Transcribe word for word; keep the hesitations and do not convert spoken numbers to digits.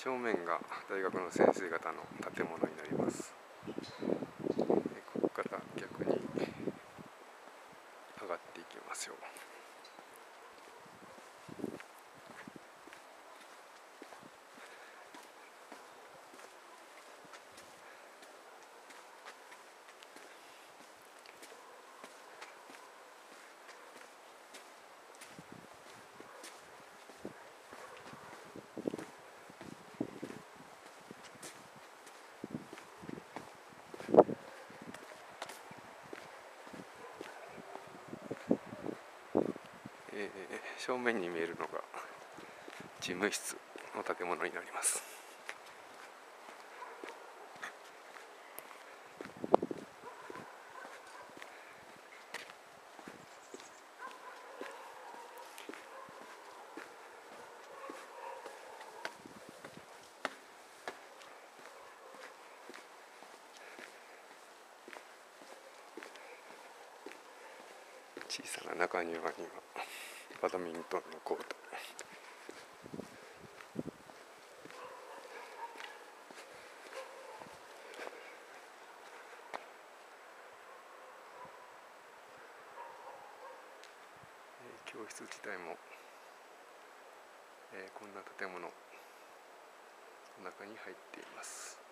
正面が大学の先生方の建物になります。ここから逆に上がっていきますよ。えー、正面に見えるのが事務室の建物になります。小さな中庭にはバドミントンのコート、えー、教室自体も、えー、こんな建物の中に入っています。